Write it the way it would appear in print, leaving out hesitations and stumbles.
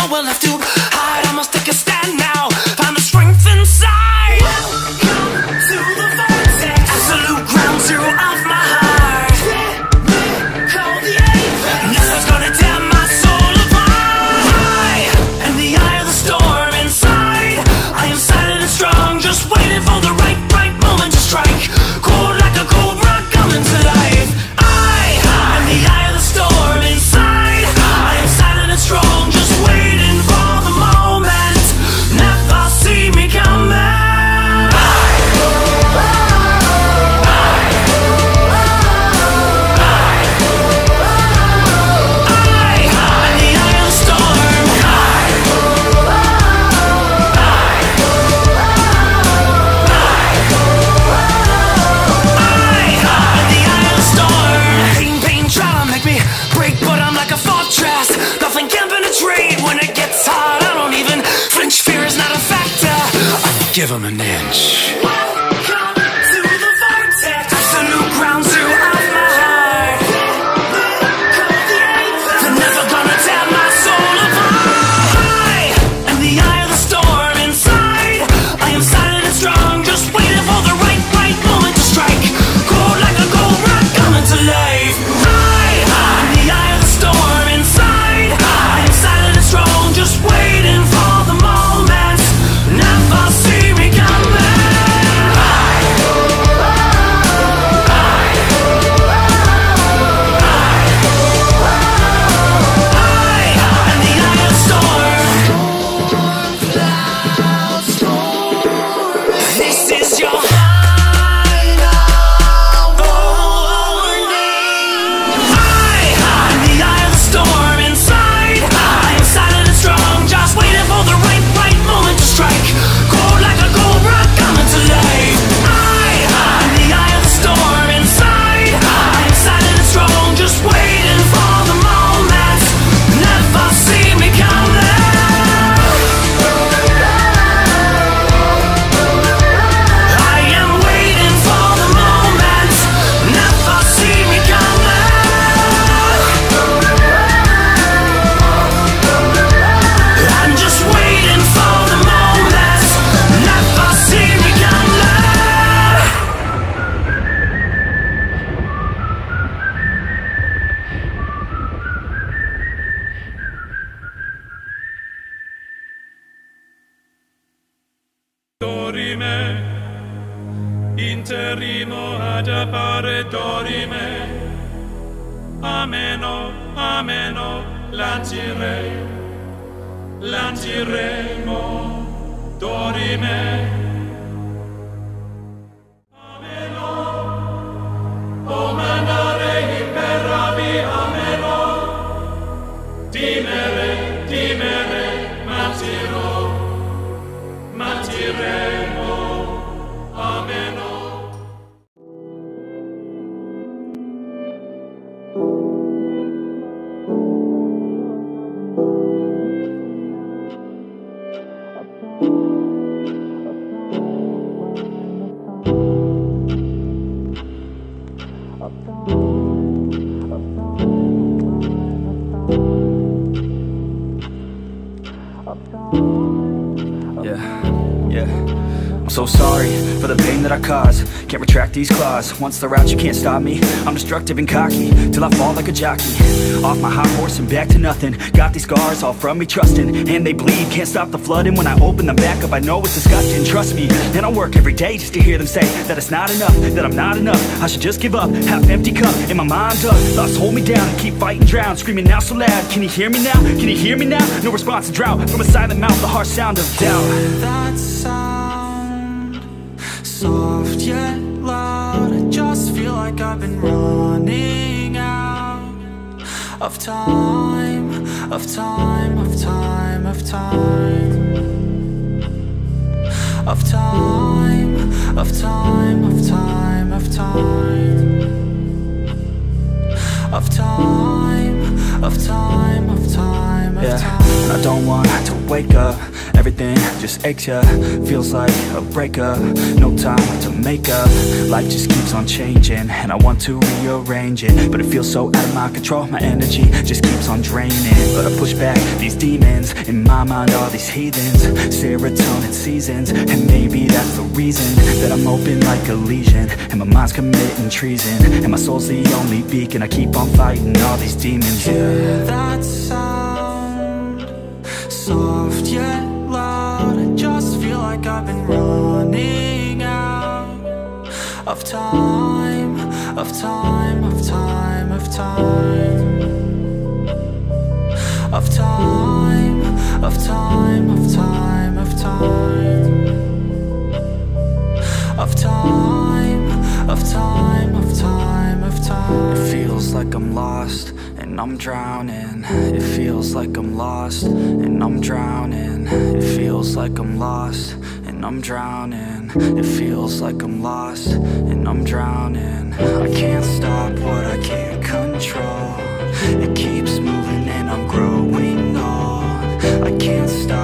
nowhere left to hide. I must take a stand now, find the strength inside. Welcome to the vortex, absolute ground zero of my heart. Call the apex, nothing's gonna tear my soul apart. I am the eye of the storm inside. I am silent and strong, just waiting for the right moment to strike. Cold like a cobra coming to life. I am the eye of the storm inside. I am silent and strong, just waiting for the moment. Never see me coming. Give him an inch. Welcome to the vortex, absolute ground zero of my heart. They're never gonna tear my soul apart. I am the eye of the storm inside. I am silent and strong, just waiting for the right moment to strike. Cold like a cobra coming to life. I am the eye of the storm inside. I am silent and strong, just waiting for the moment. Never see me coming. Dorime, interrimo ad appare dorime. Ameno, ameno, lanciremo, dorime. Ameno, o mandare imperavi, ameno. Dimere, matiremo, ameno. I'm so sorry for the pain that I caused. Can't retract these claws. Once they're out, you can't stop me. I'm destructive and cocky till I fall like a jockey. Off my high horse and back to nothing. Got these scars all from me trusting, and they bleed. Can't stop the flooding. When I open them back up, I know it's disgusting. Trust me, and I work every day just to hear them say that it's not enough, that I'm not enough. I should just give up. Half empty cup in my mind up. Thoughts hold me down and keep fighting, drown. Screaming now so loud. Can you hear me now? Can you hear me now? No response to drought. From a silent mouth, the harsh sound of doubt. That sound, soft yet loud. I just feel like I've been running out of time, of time, of time, of time, of time, of time, of time, of time, of time, of time, of time, of time. and I don't want to wake up. Everything just aches ya, feels like a breakup. No time to make up, life just keeps on changing, and I want to rearrange it, but it feels so out of my control. My energy just keeps on draining, but I push back these demons in my mind, all these heathens. Serotonin seasons, and maybe that's the reason that I'm open like a lesion, and my mind's committing treason, and my soul's the only beacon. I keep on fighting all these demons. Hear that sound, soft yet loud. I just feel like I've been running out of time, of time, of time, of time, of time, of time, of time, of time, of time, of time, of time, of time. It feels like I'm lost and I'm drowning. It feels like I'm lost and I'm drowning. It feels like I'm lost and I'm drowning. It feels like I'm lost and I'm drowning. I can't stop what I can't control. It keeps moving and I'm growing old. I can't stop